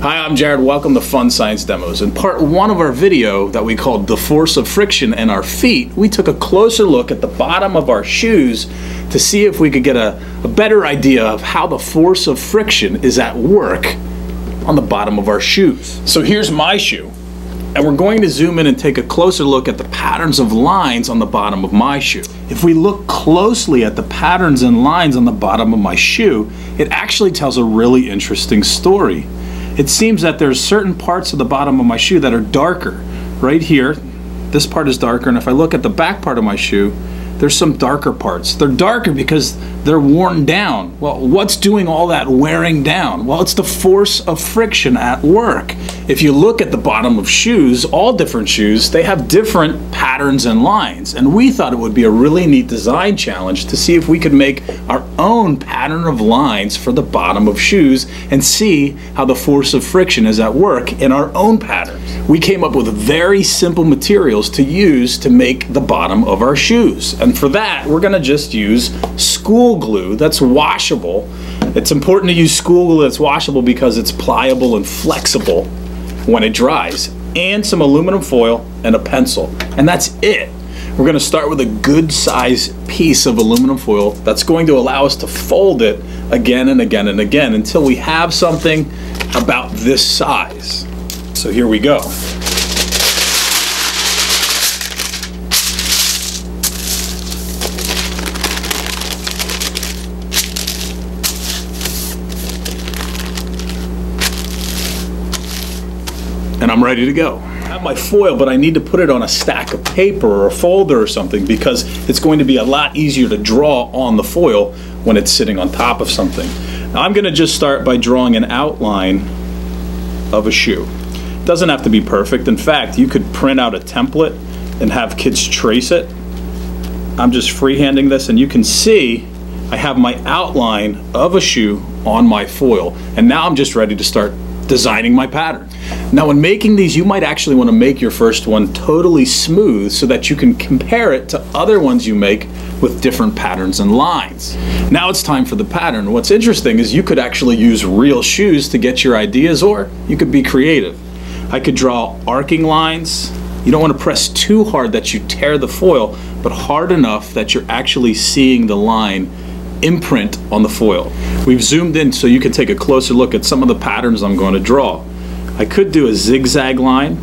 Hi, I'm Jared. Welcome to Fun Science Demos. In part one of our video that we called The Force of Friction in Our Feet, we took a closer look at the bottom of our shoes to see if we could get a better idea of how the force of friction is at work on the bottom of our shoes. So here's my shoe, and we're going to zoom in and take a closer look at the patterns of lines on the bottom of my shoe. If we look closely at the patterns and lines on the bottom of my shoe, it actually tells a really interesting story. It seems that there's certain parts of the bottom of my shoe that are darker. Right here, this part is darker, and if I look at the back part of my shoe, there's some darker parts. They're darker because they're worn down. Well, what's doing all that wearing down? Well, it's the force of friction at work. If you look at the bottom of shoes, all different shoes, they have different patterns and lines. And we thought it would be a really neat design challenge to see if we could make our own pattern of lines for the bottom of shoes and see how the force of friction is at work in our own patterns. We came up with very simple materials to use to make the bottom of our shoes. And for that, we're gonna just use school glue that's washable. It's important to use school glue that's washable because it's pliable and flexible when it dries, and some aluminum foil and a pencil. And that's it. We're gonna start with a good size piece of aluminum foil that's going to allow us to fold it again and again and again until we have something about this size. So here we go. And I'm ready to go. I have my foil, but I need to put it on a stack of paper or a folder or something because it's going to be a lot easier to draw on the foil when it's sitting on top of something. Now I'm gonna just start by drawing an outline of a shoe. It doesn't have to be perfect. In fact, you could print out a template and have kids trace it. I'm just freehanding this, and you can see I have my outline of a shoe on my foil. And now I'm just ready to start designing my pattern. Now when making these, you might actually want to make your first one totally smooth so that you can compare it to other ones you make with different patterns and lines. Now it's time for the pattern. What's interesting is you could actually use real shoes to get your ideas, or you could be creative. I could draw arcing lines. You don't want to press too hard that you tear the foil, but hard enough that you're actually seeing the line imprint on the foil. We've zoomed in so you can take a closer look at some of the patterns I'm going to draw. I could do a zigzag line.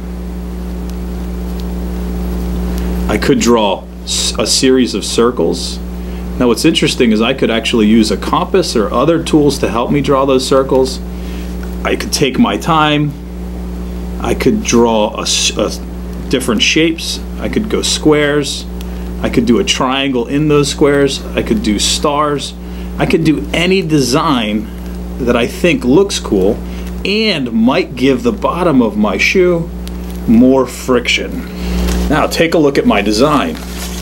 I could draw a series of circles. Now what's interesting is I could actually use a compass or other tools to help me draw those circles. I could take my time. I could draw different shapes. I could go squares. I could do a triangle in those squares. I could do stars. I could do any design that I think looks cool and might give the bottom of my shoe more friction. Now take a look at my design.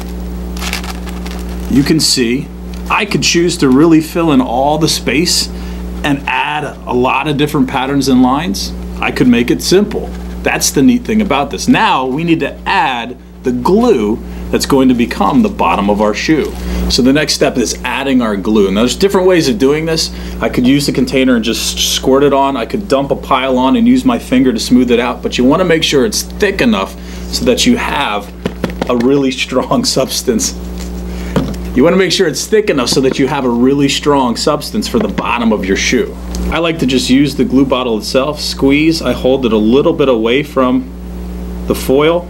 You can see I could choose to really fill in all the space and add a lot of different patterns and lines. I could make it simple. That's the neat thing about this. Now we need to add the glue that's going to become the bottom of our shoe. So the next step is adding our glue. And there's different ways of doing this. I could use the container and just squirt it on. I could dump a pile on and use my finger to smooth it out, but you want to make sure it's thick enough so that you have a really strong substance. You want to make sure it's thick enough so that you have a really strong substance for the bottom of your shoe. I like to just use the glue bottle itself, squeeze. I hold it a little bit away from the foil.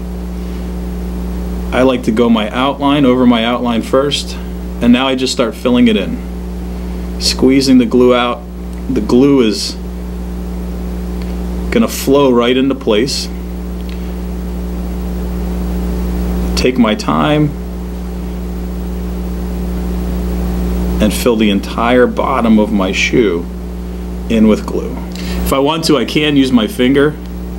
I like to go my outline over my outline first, and now I just start filling it in. Squeezing the glue out. The glue is gonna flow right into place. Take my time and fill the entire bottom of my shoe in with glue. If I want to, I can use my finger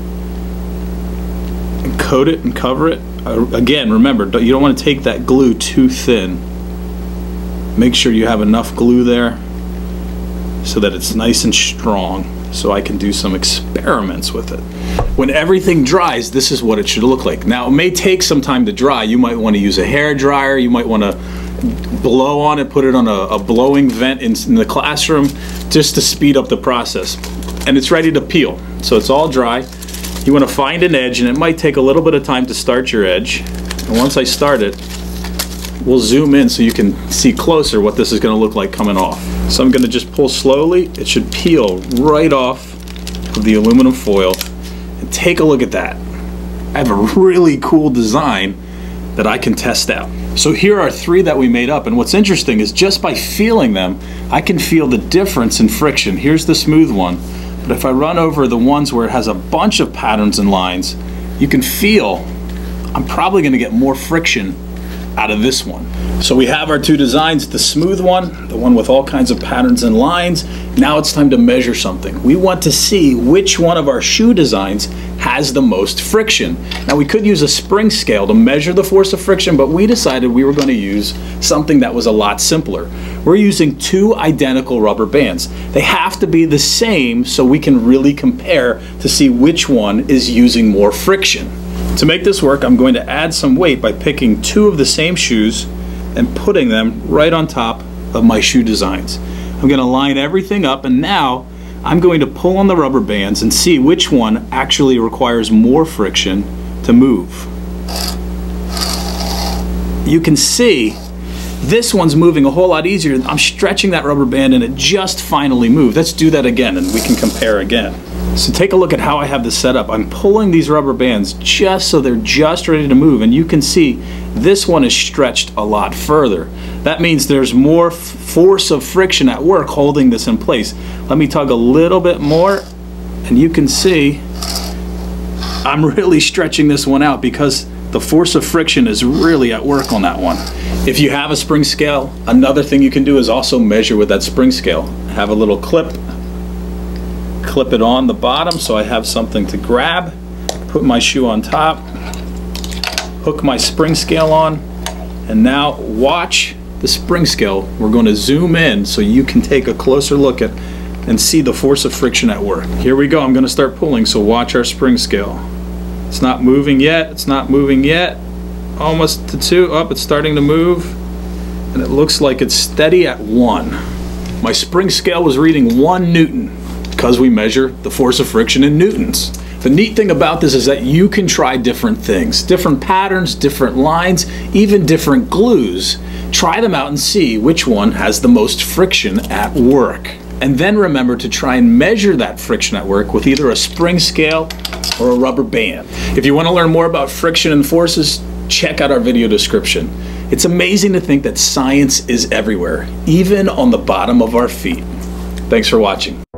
and coat it and cover it. Again, remember, you don't want to take that glue too thin. Make sure you have enough glue there so that it's nice and strong, so I can do some experiments with it. When everything dries, this is what it should look like. Now, it may take some time to dry. You might want to use a hair dryer. You might want to blow on it, put it on a blowing vent in the classroom just to speed up the process. and it's ready to peel. So it's all dry. You want to find an edge, and it might take a little bit of time to start your edge. And once I start it, we'll zoom in so you can see closer what this is going to look like coming off. So I'm going to just pull slowly. It should peel right off of the aluminum foil. And take a look at that. I have a really cool design that I can test out. So here are 3 that we made up, and what's interesting is just by feeling them, I can feel the difference in friction. Here's the smooth one, but if I run over the ones where it has a bunch of patterns and lines, you can feel I'm probably going to get more friction out of this one. So we have our 2 designs, the smooth one, the one with all kinds of patterns and lines. Now it's time to measure something. We want to see which one of our shoe designs has the most friction. Now we could use a spring scale to measure the force of friction, but we decided we were going to use something that was a lot simpler. We're using 2 identical rubber bands. They have to be the same so we can really compare to see which one is using more friction. To make this work, I'm going to add some weight by picking 2 of the same shoes and putting them right on top of my shoe designs. I'm going to line everything up, and now I'm going to pull on the rubber bands and see which one actually requires more friction to move. You can see this one's moving a whole lot easier. I'm stretching that rubber band and it just finally moved. Let's do that again and we can compare again. So take a look at how I have this set up. I'm pulling these rubber bands just so they're just ready to move, and you can see this one is stretched a lot further. That means there's more force of friction at work holding this in place. Let me tug a little bit more and you can see I'm really stretching this one out because the force of friction is really at work on that one. If you have a spring scale, another thing you can do is also measure with that spring scale. Have a little clip it on the bottom so I have something to grab, put my shoe on top, hook my spring scale on, and now watch the spring scale. We're going to zoom in so you can take a closer look at and see the force of friction at work. Here we go. I'm going to start pulling, so watch our spring scale. It's not moving yet. It's not moving yet. Almost to 2. Up, it's starting to move, and it looks like it's steady at 1. My spring scale was reading 1 Newton because we measure the force of friction in newtons. The neat thing about this is that you can try different things, different patterns, different lines, even different glues. Try them out and see which one has the most friction at work. And then remember to try and measure that friction at work with either a spring scale or a rubber band. If you want to learn more about friction and forces, check out our video description. It's amazing to think that science is everywhere, even on the bottom of our feet. Thanks for watching.